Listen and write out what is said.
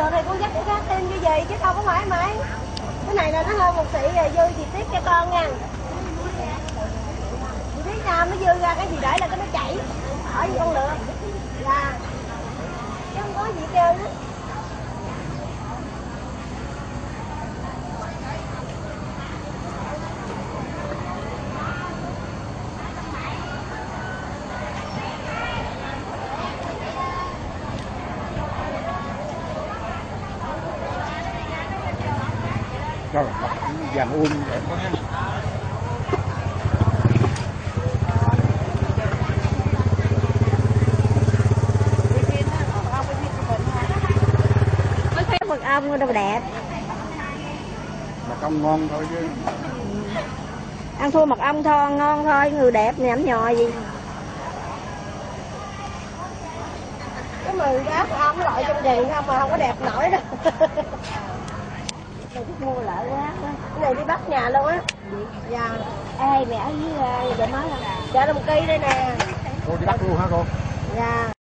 thì con dắt cái khác thêm như gì chứ đâu có phải mấy. Cái này là nó hơn 1 tỷ rồi, dư chị tiếc cho con nha. Chị biết sao nó dư ra cái gì để là cái nó chảy. Ở với con lựa. Là chứ không có gì kêu đó. Rồi, vàng un đẹp quá ha. Mật ong đâu đẹp. Mật ong ngon thôi chứ. Ăn thua mật ong thôi, ngon thôi, người đẹp nhảm nhò gì. Cái 10 giá mật ong loại trong gì không mà không có đẹp nổi đâu. Tôi thích mua lại quá. Cái này đi bắt nhà luôn á. Dạ. Ê mẹ ở dưới để mới không? Dạ 1 kg đây nè. Cô đi bắt luôn hả cô? Dạ.